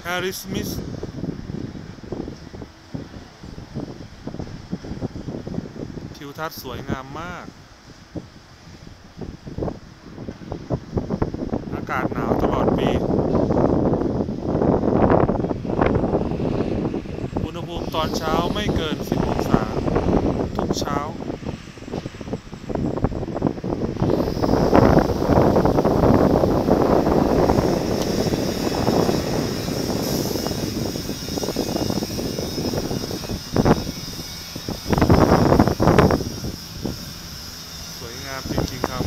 Harrismith ทิวทัศน์สวยงามมากอากาศหนาวตลอดปีอุณหภูมิตอนเช้าไม่เกิน10 องศาทุกเช้าสวยงามจริงๆครับ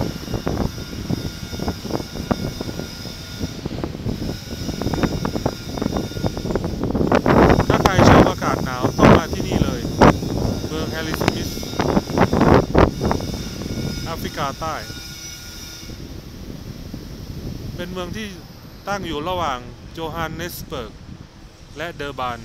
ถ้าใครชอบอากาศหนาวต้องมาที่นี่เลยเมืองแฮร์ริสมิธแอฟริกาใต้เป็นเมืองที่ตั้งอยู่ระหว่างโจฮันเนสเบิร์กและเดอร์บาน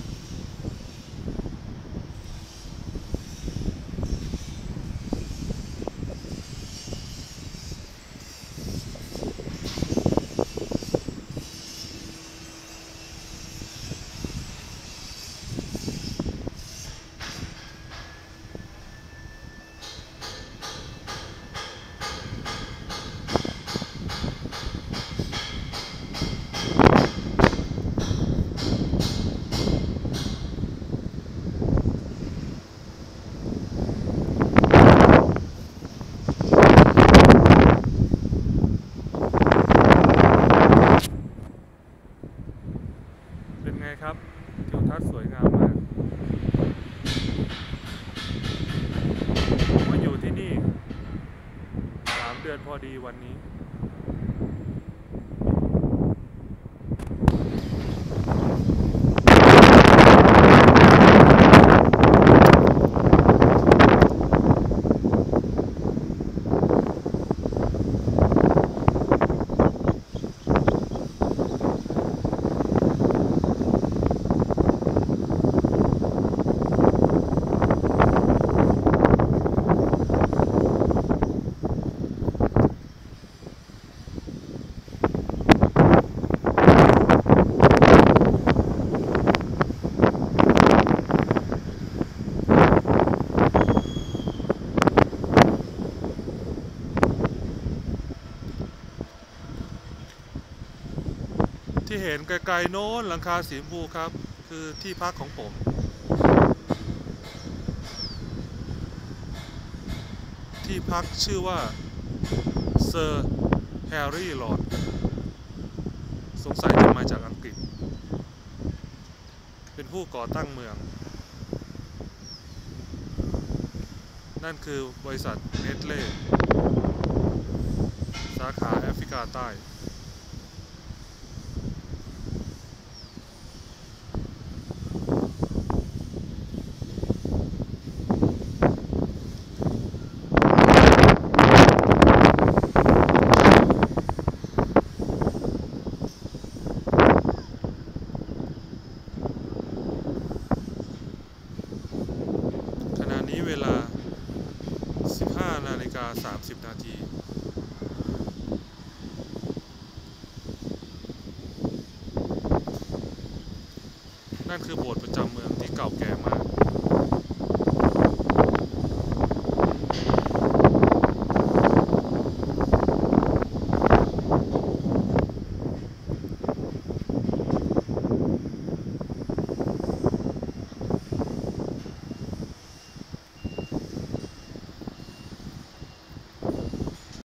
เป็นไงครับทิวทัศน์สวยงามมากมาอยู่ที่นี่3 เดือนพอดีวันนี้ที่เห็นไกลๆโน้นหลังคาสีชมพูครับคือที่พักของผมที่พักชื่อว่าเซอร์แฮร์รี่ลอร์ดสงสัยจะมาจากอังกฤษเป็นผู้ก่อตั้งเมืองนั่นคือบริษัทเนสเล่สาขาแอฟริกาใต้นี้เวลา 15:30 นาทีนั่นคือโบสถ์ประจำเมืองที่เก่าแก่มาก